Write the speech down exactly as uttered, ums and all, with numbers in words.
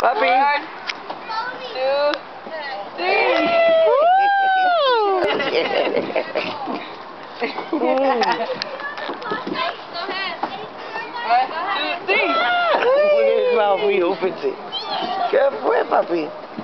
Puppy. One, two, three. One, two, three. Look at his mouth, he opens it. Careful, puppy.